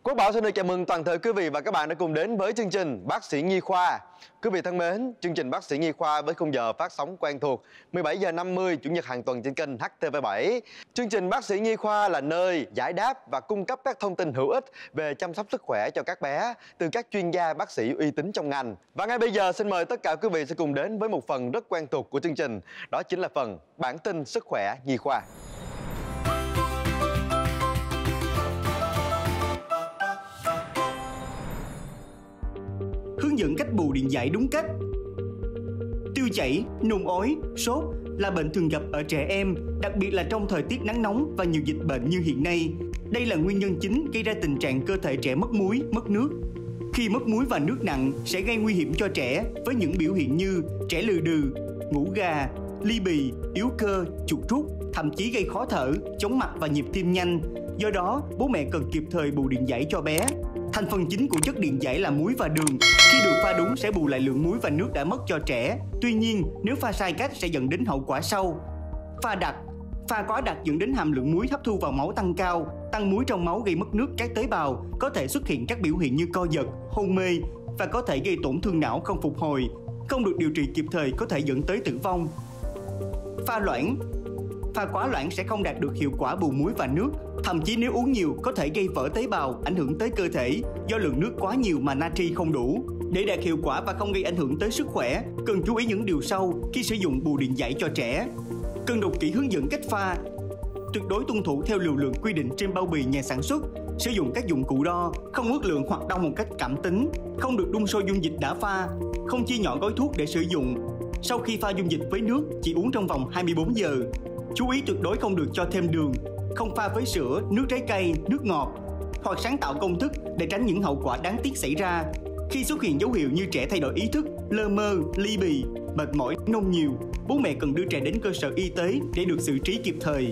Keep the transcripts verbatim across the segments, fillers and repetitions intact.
Quốc Bảo xin được chào mừng toàn thể quý vị và các bạn đã cùng đến với chương trình Bác sĩ Nhi Khoa. Quý vị thân mến, chương trình Bác sĩ Nhi Khoa với khung giờ phát sóng quen thuộc mười bảy giờ năm mươi chủ nhật hàng tuần trên kênh H T V bảy. Chương trình Bác sĩ Nhi Khoa là nơi giải đáp và cung cấp các thông tin hữu ích về chăm sóc sức khỏe cho các bé từ các chuyên gia bác sĩ uy tín trong ngành. Và ngay bây giờ xin mời tất cả quý vị sẽ cùng đến với một phần rất quen thuộc của chương trình, đó chính là phần bản tin sức khỏe Nhi Khoa. Hướng dẫn cách bù điện giải đúng cách. Tiêu chảy, nôn ói, sốt là bệnh thường gặp ở trẻ em, đặc biệt là trong thời tiết nắng nóng và nhiều dịch bệnh như hiện nay. Đây là nguyên nhân chính gây ra tình trạng cơ thể trẻ mất muối, mất nước. Khi mất muối và nước nặng sẽ gây nguy hiểm cho trẻ với những biểu hiện như trẻ lừ đừ, ngủ gà, ly bì, yếu cơ, chuột rút, thậm chí gây khó thở, chóng mặt và nhịp tim nhanh. Do đó, bố mẹ cần kịp thời bù điện giải cho bé. Thành phần chính của chất điện giải là muối và đường. Khi được pha đúng sẽ bù lại lượng muối và nước đã mất cho trẻ. Tuy nhiên, nếu pha sai cách sẽ dẫn đến hậu quả sau. Pha đặc. Pha quá đặc dẫn đến hàm lượng muối hấp thu vào máu tăng cao. Tăng muối trong máu gây mất nước các tế bào, có thể xuất hiện các biểu hiện như co giật, hôn mê và có thể gây tổn thương não không phục hồi. Không được điều trị kịp thời có thể dẫn tới tử vong. Pha loãng. Pha quá loãng sẽ không đạt được hiệu quả bù muối và nước. Thậm chí nếu uống nhiều có thể gây vỡ tế bào, ảnh hưởng tới cơ thể do lượng nước quá nhiều mà natri không đủ. Để đạt hiệu quả và không gây ảnh hưởng tới sức khỏe, cần chú ý những điều sau khi sử dụng bù điện giải cho trẻ. Cần đọc kỹ hướng dẫn cách pha. Tuyệt đối tuân thủ theo liều lượng quy định trên bao bì nhà sản xuất. Sử dụng các dụng cụ đo, không ước lượng hoặc đo một cách cảm tính. Không được đun sôi dung dịch đã pha. Không chia nhỏ gói thuốc để sử dụng. Sau khi pha dung dịch với nước, chỉ uống trong vòng hai mươi bốn giờ. Chú ý tuyệt đối không được cho thêm đường. Không pha với sữa, nước trái cây, nước ngọt hoặc sáng tạo công thức để tránh những hậu quả đáng tiếc xảy ra. Khi xuất hiện dấu hiệu như trẻ thay đổi ý thức, lơ mơ, ly bì, mệt mỏi, nôn nhiều, bố mẹ cần đưa trẻ đến cơ sở y tế để được xử trí kịp thời.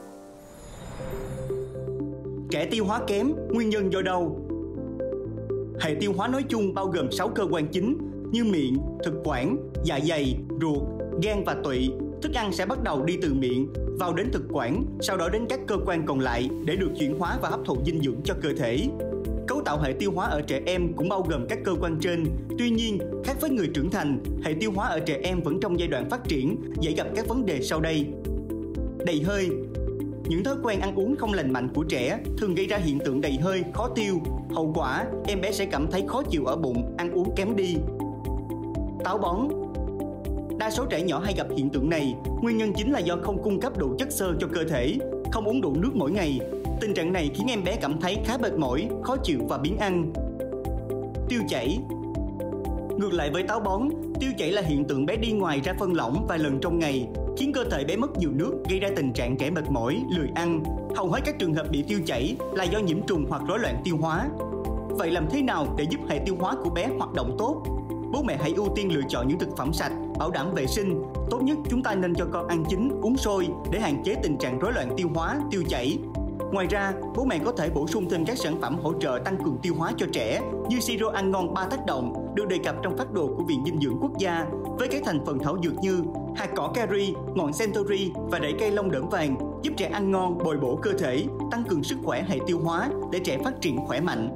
Trẻ tiêu hóa kém, nguyên nhân do đâu? Hệ tiêu hóa nói chung bao gồm sáu cơ quan chính như miệng, thực quản, dạ dày, ruột, gan và tụy. Thức ăn sẽ bắt đầu đi từ miệng, vào đến thực quản, sau đó đến các cơ quan còn lại để được chuyển hóa và hấp thụ dinh dưỡng cho cơ thể. Cấu tạo hệ tiêu hóa ở trẻ em cũng bao gồm các cơ quan trên. Tuy nhiên, khác với người trưởng thành, hệ tiêu hóa ở trẻ em vẫn trong giai đoạn phát triển, dễ gặp các vấn đề sau đây. Đầy hơi. Những thói quen ăn uống không lành mạnh của trẻ thường gây ra hiện tượng đầy hơi, khó tiêu. Hậu quả, em bé sẽ cảm thấy khó chịu ở bụng, ăn uống kém đi. Táo bón. Đa số trẻ nhỏ hay gặp hiện tượng này, nguyên nhân chính là do không cung cấp đủ chất xơ cho cơ thể, không uống đủ nước mỗi ngày. Tình trạng này khiến em bé cảm thấy khá mệt mỏi, khó chịu và biếng ăn. Tiêu chảy. Ngược lại với táo bón, tiêu chảy là hiện tượng bé đi ngoài ra phân lỏng vài lần trong ngày, khiến cơ thể bé mất nhiều nước, gây ra tình trạng trẻ mệt mỏi, lười ăn. Hầu hết các trường hợp bị tiêu chảy là do nhiễm trùng hoặc rối loạn tiêu hóa. Vậy làm thế nào để giúp hệ tiêu hóa của bé hoạt động tốt? Bố mẹ hãy ưu tiên lựa chọn những thực phẩm sạch, bảo đảm vệ sinh. Tốt nhất chúng ta nên cho con ăn chín, uống sôi để hạn chế tình trạng rối loạn tiêu hóa, tiêu chảy. Ngoài ra, bố mẹ có thể bổ sung thêm các sản phẩm hỗ trợ tăng cường tiêu hóa cho trẻ như siro ăn ngon ba tác động được đề cập trong phác đồ của Viện Dinh dưỡng Quốc gia với các thành phần thảo dược như hạt cỏ cari, ngọn centauri và rễ cây lông đỡm vàng, giúp trẻ ăn ngon, bồi bổ cơ thể, tăng cường sức khỏe hệ tiêu hóa để trẻ phát triển khỏe mạnh.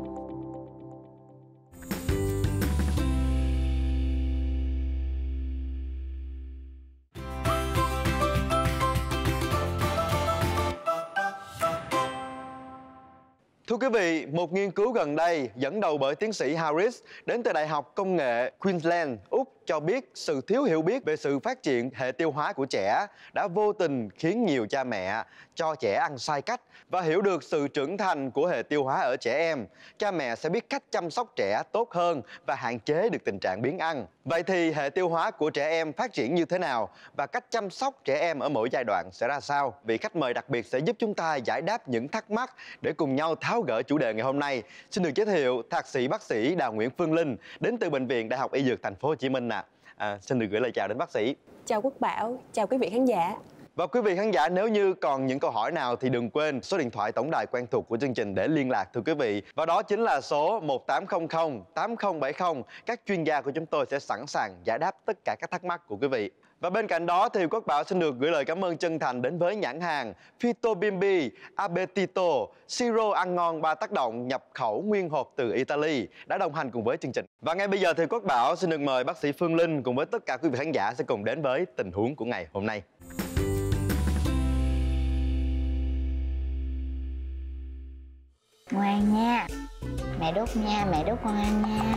Thưa quý vị, một nghiên cứu gần đây dẫn đầu bởi tiến sĩ Harris đến từ Đại học Công nghệ Queensland, Úc cho biết sự thiếu hiểu biết về sự phát triển hệ tiêu hóa của trẻ đã vô tình khiến nhiều cha mẹ cho trẻ ăn sai cách và hiểu được sự trưởng thành của hệ tiêu hóa ở trẻ em. Cha mẹ sẽ biết cách chăm sóc trẻ tốt hơn và hạn chế được tình trạng biếng ăn. Vậy thì hệ tiêu hóa của trẻ em phát triển như thế nào và cách chăm sóc trẻ em ở mỗi giai đoạn sẽ ra sao? Vị khách mời đặc biệt sẽ giúp chúng ta giải đáp những thắc mắc để cùng nhau tháo gỡ chủ đề ngày hôm nay. Xin được giới thiệu Thạc sĩ bác sĩ Đào Nguyễn Phương Linh đến từ Bệnh viện Đại học Y Dược Thành phố Hồ Chí Minh ạ. À, xin được gửi lời chào đến bác sĩ. Chào Quốc Bảo, chào quý vị khán giả. Và quý vị khán giả, nếu như còn những câu hỏi nào thì đừng quên số điện thoại tổng đài quen thuộc của chương trình để liên lạc thưa quý vị. Và đó chính là số một tám không không tám không bảy không. Các chuyên gia của chúng tôi sẽ sẵn sàng giải đáp tất cả các thắc mắc của quý vị. Và bên cạnh đó thì Quốc Bảo xin được gửi lời cảm ơn chân thành đến với nhãn hàng Fito Bimbi, Appetito, Siro ăn ngon ba tác động nhập khẩu nguyên hộp từ Italy đã đồng hành cùng với chương trình. Và ngay bây giờ thì Quốc Bảo xin được mời bác sĩ Phương Linh cùng với tất cả quý vị khán giả sẽ cùng đến với tình huống của ngày hôm nay. Ngoan nha, mẹ đút nha, mẹ đút con ăn nha.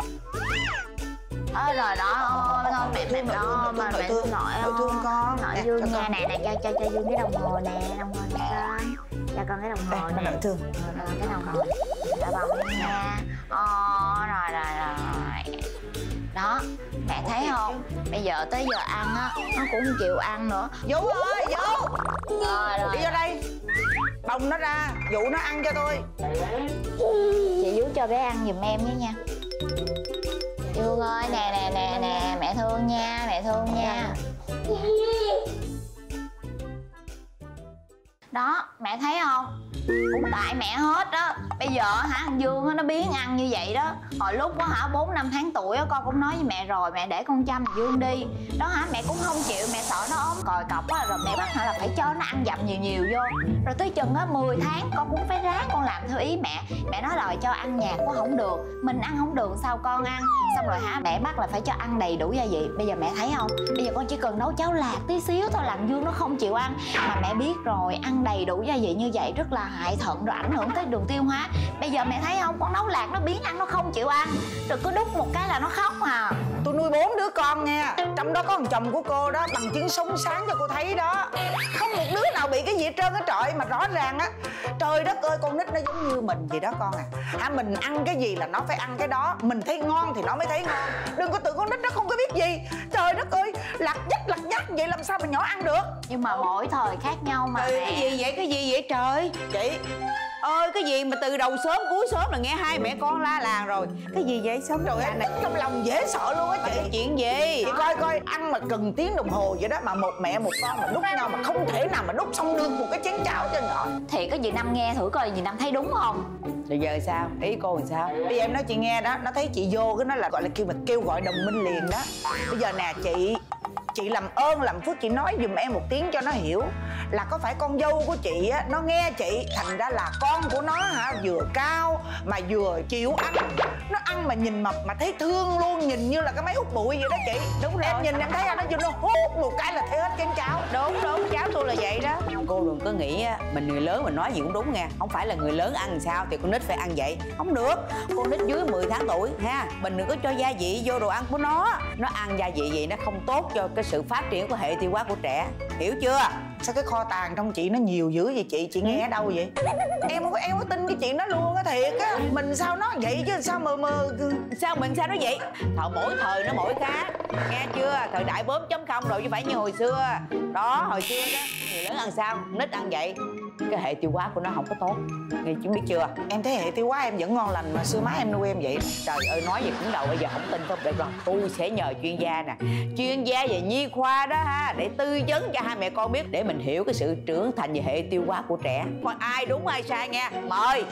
Ơ rồi đó, ôi thôi mẹ mẹ đó mà mẹ thương nội nội thương con. Nội Dương nha, nè nè cho cho cho Dương cái đồng hồ nè, đồng hồ nè con. Cho con cái đồng hồ nè. Nội thương. Cái đồng hồ. Đỡ bông nha. Ồ rồi rồi rồi. Đó, mẹ thấy không? Bây giờ tới giờ ăn á, nó cũng không chịu ăn nữa. Vũ ơi, Vũ. Rồi rồi. Đi vô đây. Bồng nó ra, Vũ nó ăn cho tôi. Chị Vũ cho bé ăn giùm em với nha. Dương ơi, nè nè nè nè, mẹ thương nha, mẹ thương nha. Đó, mẹ thấy không? Cũng tại mẹ hết á. Bây giờ hả, Dương á, nó biến ăn như vậy đó. Hồi lúc á hả, bốn năm tháng tuổi á, con cũng nói với mẹ rồi, mẹ để con chăm Dương đi. Đó hả, mẹ cũng không chịu, mẹ sợ nó ốm còi cọc á. Rồi mẹ bắt hả là phải cho nó ăn dặm nhiều nhiều vô. Rồi tới chừng á, mười tháng con cũng phải ráng con làm theo ý mẹ. Mẹ nói rồi cho ăn nhạt quá không được. Mình ăn không được sao con ăn. Xong rồi hả, mẹ bắt là phải cho ăn đầy đủ gia vị. Bây giờ mẹ thấy không? Bây giờ con chỉ cần nấu cháo lạc tí xíu thôi làm Dương nó không chịu ăn. Mà mẹ biết rồi, ăn đầy đủ gia vị như vậy rất là hại thận rồi ảnh hưởng tới đường tiêu hóa. Bây giờ mẹ thấy không, con nấu lạc nó biến ăn nó không chịu ăn, rồi cứ đút một cái là nó khóc à. Tôi nuôi bốn đứa con nha, trong đó có thằng chồng của cô đó, bằng chứng sống sáng cho cô thấy đó. Không một đứa nào bị cái gì hết trơn á trời. Mà rõ ràng á, trời đất ơi, con nít nó giống như mình vậy đó con à. Hả, mình ăn cái gì là nó phải ăn cái đó. Mình thấy ngon thì nó mới thấy ngon. Đừng có tưởng con nít nó không có biết gì. Trời đất ơi, lặt dắt lặt dắt vậy làm sao mà nhỏ ăn được. Nhưng mà mỗi thời khác nhau mà Ê, mẹ. cái gì vậy, cái gì vậy trời? Chị Ơi cái gì mà từ đầu sớm cuối sớm là nghe hai mẹ con la làng rồi. Cái gì vậy, sống trời ơi, trong lòng dễ sợ luôn á chị. cái chuyện gì? Chị coi coi, ăn mà cần tiếng đồng hồ vậy đó. Mà một mẹ một con mà đút nhau mà không thể nào mà đút xong được một cái chén cháo cho nhỏ. Thì có gì Năm nghe thử coi gì Năm thấy đúng không? Rồi giờ sao? Ý cô làm sao? Bây giờ em nói chị nghe đó, nó thấy chị vô cái nó là gọi là kêu mà kêu gọi đồng minh liền đó. Bây giờ nè chị, chị làm ơn làm phước chị nói giùm em một tiếng cho nó hiểu là có phải con dâu của chị á, nó nghe chị thành ra là con của nó hả, vừa cao mà vừa chịu ăn. Nó ăn mà nhìn mập mà thấy thương luôn, nhìn như là cái máy hút bụi vậy đó chị. Đúng rồi. Em nhìn em thấy nó vô nó hút một cái là thấy hết chén cháo. Đúng đúng, cháu tôi là vậy đó. Cô đừng có nghĩ á, mình người lớn mình nói gì cũng đúng nha. Không phải là người lớn ăn sao thì con nít phải ăn vậy. Không được. Con nít dưới mười tháng tuổi ha, mình đừng có cho gia vị vô đồ ăn của nó. Nó ăn gia vị vậy nó không tốt cho cái sự phát triển của hệ tiêu hóa của trẻ. Hiểu chưa? Sao cái kho tàng trong chị nó nhiều dữ vậy chị? Chị nghe ở đâu vậy? Em không có em có tin cái chuyện đó luôn á, thiệt á. Mình sao nó vậy chứ sao mà mà Sao mình sao nó vậy? Thời mỗi thời nó mỗi khác. Nghe chưa? Thời đại bốn chấm không rồi chứ phải như hồi xưa. Đó, hồi xưa đó người lớn ăn sao, nít ăn vậy. Cái hệ tiêu hóa của nó không có tốt. Nghe chứ biết chưa? em thấy hệ tiêu hóa em vẫn ngon lành mà xưa má em nuôi em vậy. Trời ơi, nói gì cũng đầu bây giờ không tin không được rồi. Tôi sẽ nhờ chuyên gia nè, chuyên gia về nhi khoa đó ha, để tư vấn cho hai mẹ con biết, để mình hiểu cái sự trưởng thành về hệ tiêu hóa của trẻ. Còn ai đúng ai sai nha. Mời.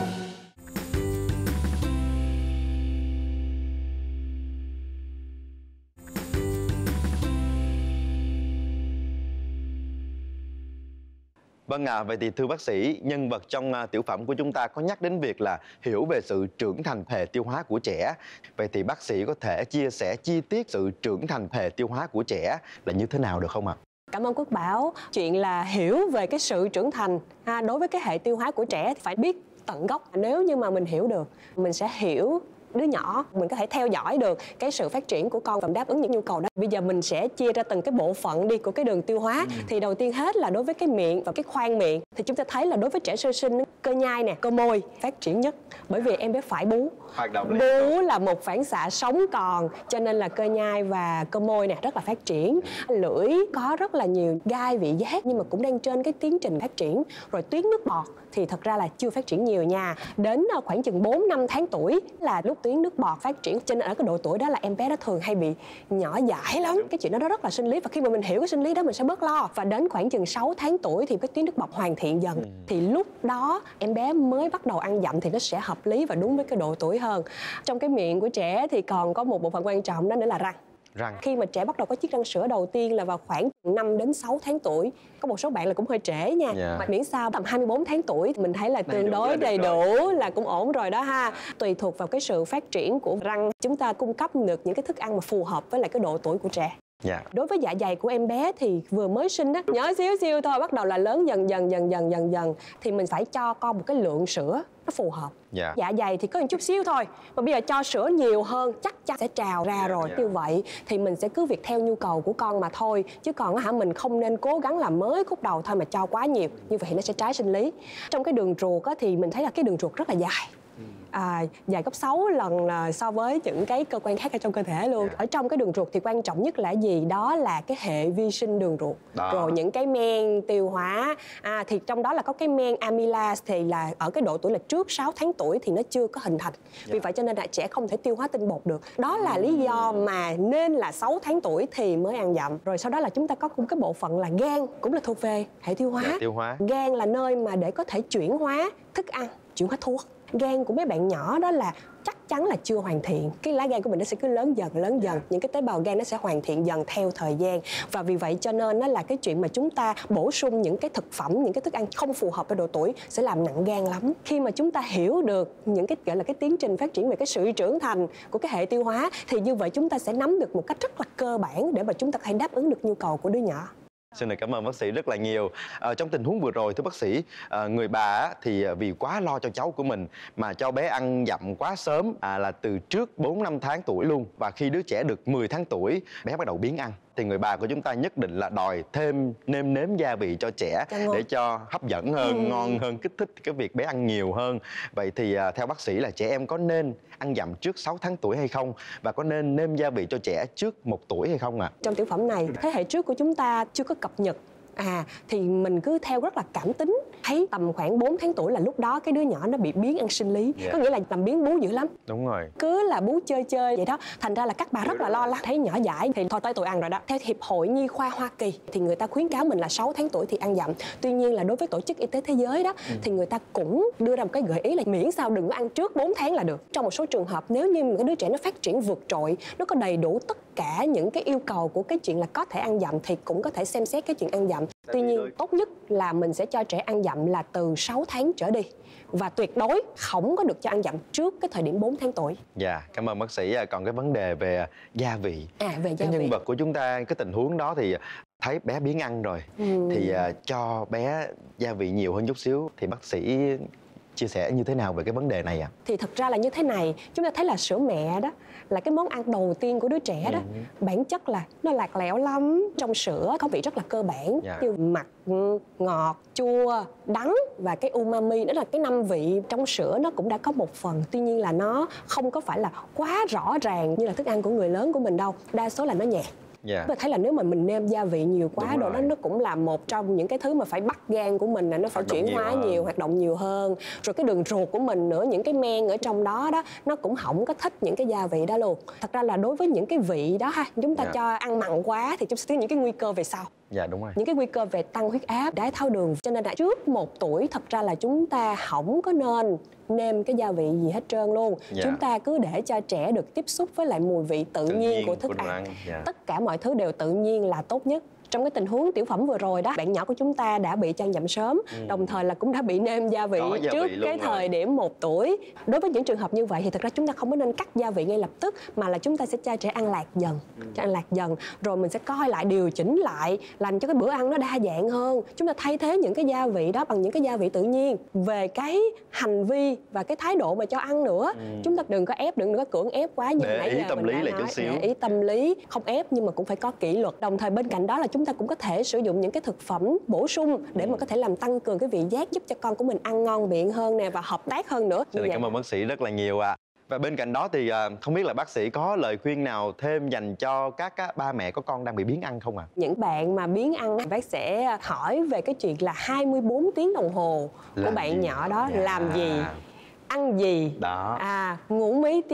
Vâng ạ, à, vậy thì thưa bác sĩ, nhân vật trong uh, tiểu phẩm của chúng ta có nhắc đến việc là hiểu về sự trưởng thành hệ tiêu hóa của trẻ. Vậy thì bác sĩ có thể chia sẻ chi tiết sự trưởng thành hệ tiêu hóa của trẻ là như thế nào được không ạ? Cảm ơn Quốc Bảo. Chuyện là hiểu về cái sự trưởng thành ha, đối với cái hệ tiêu hóa của trẻ thì phải biết tận gốc. Nếu như mà mình hiểu được, mình sẽ hiểu đứa nhỏ, mình có thể theo dõi được cái sự phát triển của con và đáp ứng những nhu cầu đó. Bây giờ mình sẽ chia ra từng cái bộ phận đi của cái đường tiêu hóa. Ừ. Thì đầu tiên hết là đối với cái miệng và cái khoang miệng thì chúng ta thấy là đối với trẻ sơ sinh, cơ nhai nè, cơ môi phát triển nhất, bởi vì em bé phải bú. Hoạt động Bú là một phản xạ sống còn, cho nên là cơ nhai và cơ môi nè rất là phát triển. Lưỡi có rất là nhiều gai vị giác nhưng mà cũng đang trên cái tiến trình phát triển. Rồi tuyến nước bọt thì thật ra là chưa phát triển nhiều nha. Đến khoảng chừng bốn năm tháng tuổi là lúc tuyến nước bọt phát triển, cho nên ở cái độ tuổi đó là em bé nó thường hay bị nhỏ dãi lắm. Cái chuyện đó nó rất là sinh lý, và khi mà mình hiểu cái sinh lý đó mình sẽ bớt lo. Và đến khoảng chừng sáu tháng tuổi thì cái tuyến nước bọt hoàn thiện dần. Ừ. Thì lúc đó em bé mới bắt đầu ăn dặm thì nó sẽ hợp lý và đúng với cái độ tuổi hơn. Trong cái miệng của trẻ thì còn có một bộ phận quan trọng đó nữa là răng. Răng. Khi mà trẻ bắt đầu có chiếc răng sữa đầu tiên là vào khoảng năm đến sáu tháng tuổi. Có một số bạn là cũng hơi trễ nha. Dạ. Mà miễn sao tầm hai mươi bốn tháng tuổi mình thấy là Đầy tương đủ đối là được đầy rồi. đủ là cũng ổn rồi đó ha. Tùy thuộc vào cái sự phát triển của răng, chúng ta cung cấp được những cái thức ăn mà phù hợp với lại cái độ tuổi của trẻ. Dạ. Đối với dạ dày của em bé thì vừa mới sinh á, nhớ xíu xíu thôi, bắt đầu là lớn dần dần dần dần dần dần thì mình phải cho con một cái lượng sữa nó phù hợp. Dạ. Dạ dày thì có một chút xíu thôi, mà bây giờ cho sữa nhiều hơn chắc chắn sẽ trào ra rồi. dạ. Như vậy thì mình sẽ cứ việc theo nhu cầu của con mà thôi, chứ còn hả mình không nên cố gắng làm mới khúc đầu thôi mà cho quá nhiều, như vậy thì nó sẽ trái sinh lý. Trong cái đường ruột á, thì mình thấy là cái đường ruột rất là dài. À, dài gấp sáu lần là so với những cái cơ quan khác ở trong cơ thể luôn. Ở trong cái đường ruột thì quan trọng nhất là gì? Đó là cái hệ vi sinh đường ruột. Đó. Rồi những cái men tiêu hóa. À, thì trong đó là có cái men amylase thì là ở cái độ tuổi là trước sáu tháng tuổi thì nó chưa có hình thành. Vì vậy cho nên là trẻ không thể tiêu hóa tinh bột được. Đó là lý do mà nên là sáu tháng tuổi thì mới ăn dặm. Rồi sau đó là chúng ta có một cái bộ phận là gan, cũng là thuộc về hệ tiêu hóa. Dạ, tiêu hóa. Gan là nơi mà để có thể chuyển hóa thức ăn, chuyển hóa thuốc. Gan của mấy bạn nhỏ đó là chắc chắn là chưa hoàn thiện. Cái lá gan của mình nó sẽ cứ lớn dần lớn dần. Những cái tế bào gan nó sẽ hoàn thiện dần theo thời gian. Và vì vậy cho nên nó là cái chuyện mà chúng ta bổ sung những cái thực phẩm, những cái thức ăn không phù hợp với độ tuổi sẽ làm nặng gan lắm. Khi mà chúng ta hiểu được những cái gọi là cái tiến trình phát triển về cái sự trưởng thành của cái hệ tiêu hóa thì như vậy chúng ta sẽ nắm được một cách rất là cơ bản để mà chúng ta có thể đáp ứng được nhu cầu của đứa nhỏ. Xin được cảm ơn bác sĩ rất là nhiều. À, trong tình huống vừa rồi thưa bác sĩ, à, người bà á, thì vì quá lo cho cháu của mình mà cho bé ăn dặm quá sớm, à, là từ trước bốn năm tháng tuổi luôn. Và khi đứa trẻ được mười tháng tuổi, bé bắt đầu biếng ăn. Thì người bà của chúng ta nhất định là đòi thêm nêm nếm gia vị cho trẻ để cho hấp dẫn hơn, ừ. ngon hơn, kích thích cái việc bé ăn nhiều hơn. Vậy thì à, theo bác sĩ là trẻ em có nên ăn dặm trước sáu tháng tuổi hay không? Và có nên nêm gia vị cho trẻ trước một tuổi hay không ạ? À? Trong tiểu phẩm này, thế hệ trước của chúng ta chưa có cập nhật. À, thì mình cứ theo rất là cảm tính. Thấy tầm khoảng bốn tháng tuổi là lúc đó cái đứa nhỏ nó bị biếng ăn sinh lý. Yeah. Có nghĩa là làm biếng bú dữ lắm. Đúng rồi. Cứ là bú chơi chơi vậy đó. Thành ra là các bà rất là lo lắng. Thấy nhỏ dãi thì thôi tới tuổi ăn rồi đó. Theo Hiệp hội Nhi khoa Hoa Kỳ thì người ta khuyến cáo mình là sáu tháng tuổi thì ăn dặm. Tuy nhiên là đối với Tổ chức Y tế Thế giới đó, ừ. thì người ta cũng đưa ra một cái gợi ý là miễn sao đừng có ăn trước bốn tháng là được. Trong một số trường hợp nếu như một cái đứa trẻ nó phát triển vượt trội, nó có đầy đủ tất cả những cái yêu cầu của cái chuyện là có thể ăn dặm thì cũng có thể xem xét cái chuyện ăn dặm. Tuy nhiên tốt nhất là mình sẽ cho trẻ ăn dặm là từ sáu tháng trở đi. Và tuyệt đối không có được cho ăn dặm trước cái thời điểm bốn tháng tuổi. Dạ, cảm ơn bác sĩ. Còn cái vấn đề về gia vị, à, về gia cái vị. nhân vật của chúng ta, cái tình huống đó thì thấy bé biếng ăn rồi, ừ. thì uh, cho bé gia vị nhiều hơn chút xíu thì bác sĩ chia sẻ như thế nào về cái vấn đề này ạ? À? Thì thật ra là như thế này, chúng ta thấy là sữa mẹ đó là cái món ăn đầu tiên của đứa trẻ đó, ừ. bản chất là nó lạc lẽo lắm. Trong sữa có vị rất là cơ bản, yeah. như mặn, ngọt, chua, đắng và cái umami, đó là cái năm vị trong sữa nó cũng đã có một phần. Tuy nhiên là nó không có phải là quá rõ ràng như là thức ăn của người lớn của mình đâu. Đa số là nó nhạt. Yeah. Mình thấy là nếu mà mình nêm gia vị nhiều quá đồ đó, nó cũng là một trong những cái thứ mà phải bắt gan của mình là nó phải hoạt chuyển hóa nhiều, nhiều hoạt động nhiều hơn. Rồi cái đường ruột của mình nữa, những cái men ở trong đó đó nó cũng không có thích những cái gia vị đó luôn. Thật ra là đối với những cái vị đó ha, chúng ta yeah. cho ăn mặn quá thì chúng sẽ có những cái nguy cơ về sau. Dạ đúng rồi. Những cái nguy cơ về tăng huyết áp, đái tháo đường. Cho nên là trước một tuổi thật ra là chúng ta không có nên nêm cái gia vị gì hết trơn luôn. Dạ. Chúng ta cứ để cho trẻ được tiếp xúc với lại mùi vị tự, tự nhiên, nhiên của thức của ăn. ăn. Dạ. Tất cả mọi thứ đều tự nhiên là tốt nhất. Trong cái tình huống tiểu phẩm vừa rồi đó, bạn nhỏ của chúng ta đã bị cho ăn dặm sớm, ừ. đồng thời là cũng đã bị nêm gia vị gia trước vị cái thời rồi. điểm một tuổi. Đối với những trường hợp như vậy thì thật ra chúng ta không có nên cắt gia vị ngay lập tức, mà là chúng ta sẽ cho trẻ ăn lạc dần, ừ. cho ăn lạc dần, rồi mình sẽ coi lại, điều chỉnh lại, làm cho cái bữa ăn nó đa dạng hơn. Chúng ta thay thế những cái gia vị đó bằng những cái gia vị tự nhiên. Về cái hành vi và cái thái độ mà cho ăn nữa, ừ. chúng ta đừng có ép, đừng có cưỡng ép quá như để nãy ý giờ tâm mình lý đã lại nói. chút xíu. Để ý tâm lý, không ép nhưng mà cũng phải có kỷ luật. Đồng thời bên cạnh đó là chúng ta cũng có thể sử dụng những cái thực phẩm bổ sung để mà có thể làm tăng cường cái vị giác, giúp cho con của mình ăn ngon miệng hơn nè và hợp tác hơn nữa. Xin cảm ơn bác sĩ rất là nhiều ạ. À. Và bên cạnh đó thì không biết là bác sĩ có lời khuyên nào thêm dành cho các ba mẹ có con đang bị biếng ăn không ạ? À? Những bạn mà biếng ăn, bác sẽ hỏi về cái chuyện là hai mươi bốn tiếng đồng hồ của làm bạn gì? nhỏ đó, dạ. làm gì, ăn gì, đó. à ngủ mấy tiếng,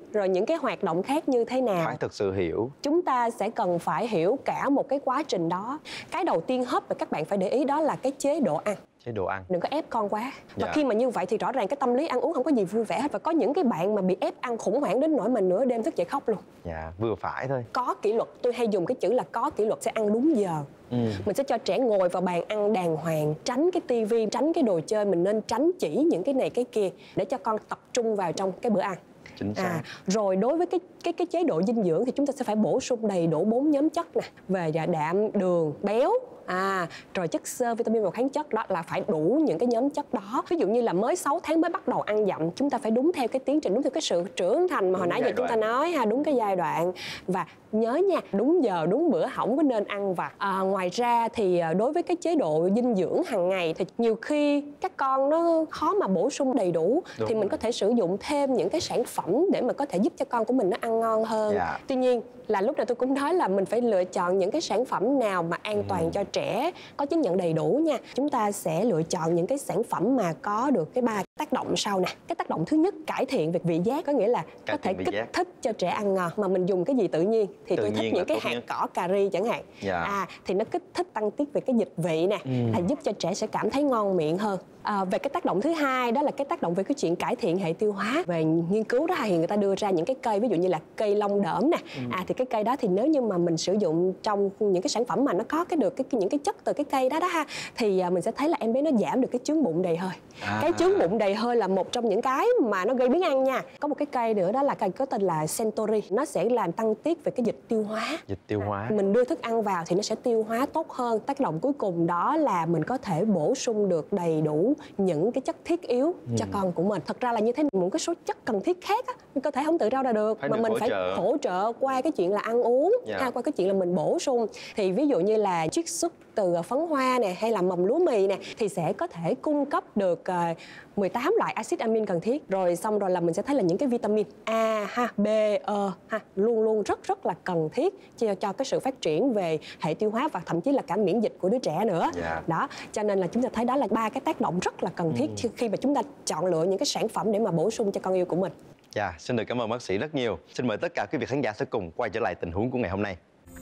rồi những cái hoạt động khác như thế nào. Phải thực sự hiểu. Chúng ta sẽ cần phải hiểu cả một cái quá trình đó. Cái đầu tiên hết và các bạn phải để ý đó là cái chế độ ăn. Chế độ ăn. Đừng có ép con quá. Và Dạ. khi mà như vậy thì rõ ràng cái tâm lý ăn uống không có gì vui vẻ hết. Và có những cái bạn mà bị ép ăn khủng hoảng đến nỗi mà nửa đêm thức dậy khóc luôn. Dạ, vừa phải thôi. Có kỷ luật, tôi hay dùng cái chữ là có kỷ luật, sẽ ăn đúng giờ. Ừ. Mình sẽ cho trẻ ngồi vào bàn ăn đàng hoàng, tránh cái tivi, tránh cái đồ chơi. Mình nên tránh chỉ những cái này cái kia để cho con tập trung vào trong cái bữa ăn. Chính xác. À, rồi đối với cái cái cái chế độ dinh dưỡng thì chúng ta sẽ phải bổ sung đầy đủ bốn nhóm chất nè, về đạm, đường, béo, à rồi chất xơ, vitamin và khoáng chất, đó là phải đủ những cái nhóm chất đó. Ví dụ như là mới sáu tháng mới bắt đầu ăn dặm, chúng ta phải đúng theo cái tiến trình, đúng theo cái sự trưởng thành mà hồi nãy giờ chúng ta nói ha, đúng cái giai đoạn. Và nhớ nha, đúng giờ đúng bữa, không có nên ăn vặt. À, ngoài ra thì đối với cái chế độ dinh dưỡng hàng ngày thì nhiều khi các con nó khó mà bổ sung đầy đủ. Đúng thì mình rồi. Có thể sử dụng thêm những cái sản phẩm để mà có thể giúp cho con của mình nó ăn ngon hơn. Dạ. Tuy nhiên là lúc nào tôi cũng nói là mình phải lựa chọn những cái sản phẩm nào mà an toàn ừ. cho trẻ, có chứng nhận đầy đủ nha. Chúng ta sẽ lựa chọn những cái sản phẩm mà có được cái ba tác động sau nè. Cái tác động thứ nhất, cải thiện về vị giác, có nghĩa là cải có thể kích giác. thích cho trẻ ăn ngon. Mà mình dùng cái gì tự nhiên thì tự tôi thích những cái hạt nhất. cỏ cà ri chẳng hạn. Dạ. À thì nó kích thích tăng tiết về cái dịch vị nè, ừ. là giúp cho trẻ sẽ cảm thấy ngon miệng hơn. À, về cái tác động thứ hai đó là cái tác động về cái chuyện cải thiện hệ tiêu hóa. Về nghiên cứu đó thì người ta đưa ra những cái cây, ví dụ như là cây long đỡm nè. Ừ. À thì cái cây đó thì nếu như mà mình sử dụng trong những cái sản phẩm mà nó có cái được cái những cái chất từ cái cây đó đó ha, thì mình sẽ thấy là em bé nó giảm được cái chướng bụng đầy hơi. À. Cái chướng bụng đầy hơi là một trong những cái mà nó gây biếng ăn nha. Có một cái cây nữa đó là cây có tên là Centauri, nó sẽ làm tăng tiết về cái dịch tiêu hóa. Dịch tiêu hóa. À, mình đưa thức ăn vào thì nó sẽ tiêu hóa tốt hơn. Tác động cuối cùng đó là mình có thể bổ sung được đầy đủ những cái chất thiết yếu ừ. cho con của mình. Thật ra là như thế, một cái số chất cần thiết khác á, cơ thể không tự rau ra được, phải mà được mình phải trợ. hỗ trợ qua cái chuyện là ăn uống, yeah. ha, qua cái chuyện là mình bổ sung. Thì ví dụ như là chiết xuất từ phấn hoa nè, hay là mầm lúa mì nè, thì sẽ có thể cung cấp được uh, mười tám loại axit amin cần thiết. Rồi xong rồi là mình sẽ thấy là những cái vitamin A, ha, B, E ha, luôn luôn rất rất là cần thiết cho, cho cái sự phát triển về hệ tiêu hóa và thậm chí là cả miễn dịch của đứa trẻ nữa. Yeah. Đó, cho nên là chúng ta thấy đó là ba cái tác động rất là cần thiết ừ. khi mà chúng ta chọn lựa những cái sản phẩm để mà bổ sung cho con yêu của mình. Dạ, xin được cảm ơn bác sĩ rất nhiều. Xin mời tất cả quý vị khán giả sẽ cùng quay trở lại tình huống của ngày hôm nay.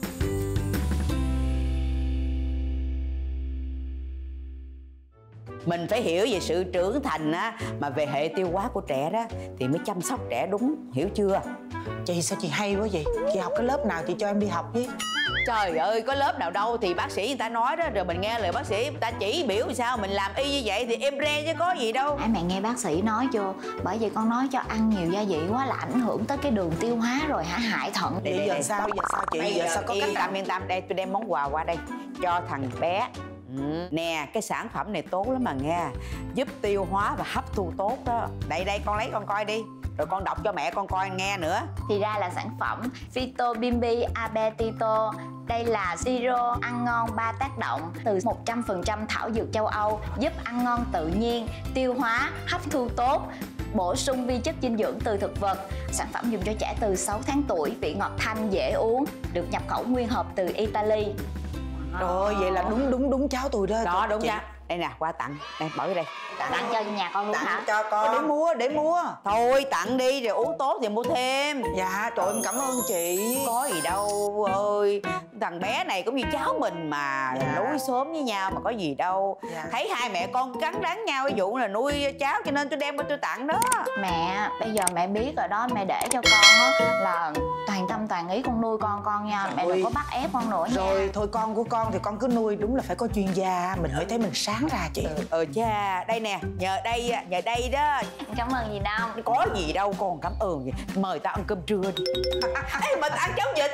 Mình phải hiểu về sự trưởng thành á, mà về hệ tiêu hóa của trẻ đó thì mới chăm sóc trẻ đúng, hiểu chưa? Chị sao chị hay quá vậy? Chị học cái lớp nào chị cho em đi học với? Trời ơi, có lớp nào đâu, thì bác sĩ người ta nói đó, rồi mình nghe lời bác sĩ, người ta chỉ biểu sao mình làm y như vậy thì em re chứ có gì đâu. Hãy mẹ nghe bác sĩ nói chưa? Bởi vì con nói cho ăn nhiều gia vị quá là ảnh hưởng tới cái đường tiêu hóa rồi hả, hại thận. Bây giờ sao, giờ sao chị? Bây giờ sao có yên cách tâm, yên tâm, đây tôi đem món quà qua đây cho thằng bé. Ừ. Nè, cái sản phẩm này tốt lắm mà nghe, giúp tiêu hóa và hấp thu tốt đó. Đây đây, con lấy con coi đi, rồi con đọc cho mẹ con coi nghe nữa. Thì ra là sản phẩm Phyto Bimbi Appetito. Đây là siro ăn ngon ba tác động từ một trăm phần trăm thảo dược châu Âu, giúp ăn ngon tự nhiên, tiêu hóa, hấp thu tốt, bổ sung vi chất dinh dưỡng từ thực vật. Sản phẩm dùng cho trẻ từ sáu tháng tuổi, vị ngọt thanh, dễ uống, được nhập khẩu nguyên hộp từ Italy. Trời ơi, vậy là đúng đúng đúng cháu tôi đó. Đó, đúng nha. Đây nè, qua tặng. Đây, bỏ vô đây. Tặng, tặng cho nhà con luôn tặng hả? cho con. Để mua, để mua. Thôi, tặng đi, rồi uống tốt thì mua thêm. Dạ, trời ơi, em cảm ơn chị. Có gì đâu ơi. Thằng bé này cũng như cháu mình mà. Dạ. Nuôi sớm với nhau mà có gì đâu. Dạ. Thấy hai mẹ con cắn đáng nhau cái vụ là nuôi cháu, cho nên tôi đem qua tôi tặng đó. Mẹ, bây giờ mẹ biết rồi đó. Mẹ để cho con á là toàn tâm toàn ý con nuôi con con nha. Mẹ đừng có bắt ép con nữa nha. Rồi, thôi con của con thì con cứ nuôi. Đúng là phải có chuyên gia. Mình mới thấy mình sáng ra chị. Ờ cha, đây nè, nhờ đây, nhờ đây đó. Cảm ơn gì đâu. Có gì đâu, con cảm ơn gì. Mời tao ăn cơm trưa đi. Ê, mình ăn cháo vịt.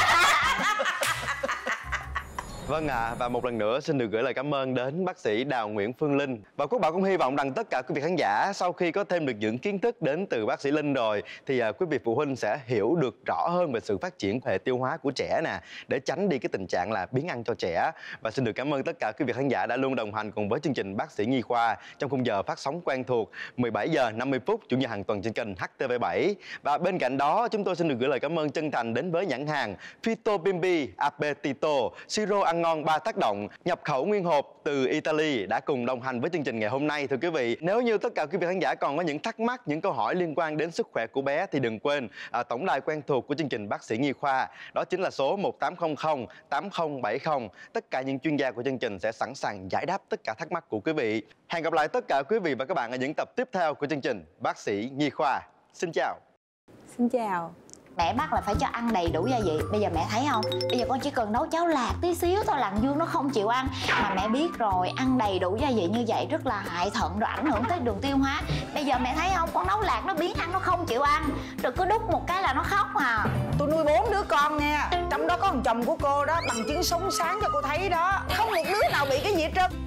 Vâng ạ, à, và một lần nữa xin được gửi lời cảm ơn đến bác sĩ Đào Nguyễn Phương Linh. Và Quốc Bảo cũng hy vọng rằng tất cả quý vị khán giả sau khi có thêm được những kiến thức đến từ bác sĩ Linh rồi thì à, quý vị phụ huynh sẽ hiểu được rõ hơn về sự phát triển hệ tiêu hóa của trẻ nè, để tránh đi cái tình trạng là biếng ăn cho trẻ. Và xin được cảm ơn tất cả quý vị khán giả đã luôn đồng hành cùng với chương trình Bác sĩ Nhi Khoa trong khung giờ phát sóng quen thuộc mười bảy giờ năm mươi phút chủ nhật hàng tuần trên kênh H T V bảy. Và bên cạnh đó chúng tôi xin được gửi lời cảm ơn chân thành đến với nhãn hàng Phyto Bimbi Appetito, siro ăn ăn ngon ba tác động nhập khẩu nguyên hộp từ Italy đã cùng đồng hành với chương trình ngày hôm nay. Thưa quý vị, nếu như tất cả quý vị khán giả còn có những thắc mắc, những câu hỏi liên quan đến sức khỏe của bé thì đừng quên à, tổng đài quen thuộc của chương trình Bác sĩ Nhi Khoa, đó chính là số một tám không không tám không bảy không. Tất cả những chuyên gia của chương trình sẽ sẵn sàng giải đáp tất cả thắc mắc của quý vị. Hẹn gặp lại tất cả quý vị và các bạn ở những tập tiếp theo của chương trình Bác sĩ Nhi Khoa. Xin chào. Xin chào. Mẹ bắt là phải cho ăn đầy đủ gia vị. Bây giờ mẹ thấy không? Bây giờ con chỉ cần nấu cháo lạc tí xíu thôi là Dương nó không chịu ăn. Mà mẹ biết rồi, ăn đầy đủ gia vị như vậy rất là hại thận, rồi ảnh hưởng tới đường tiêu hóa. Bây giờ mẹ thấy không? Con nấu lạc nó biến ăn, nó không chịu ăn. Rồi cứ đút một cái là nó khóc à. Tôi nuôi bốn đứa con nha. Trong đó có thằng chồng của cô đó, bằng chứng sống sáng cho cô thấy đó. Không một đứa nào bị cái gì hết trơn.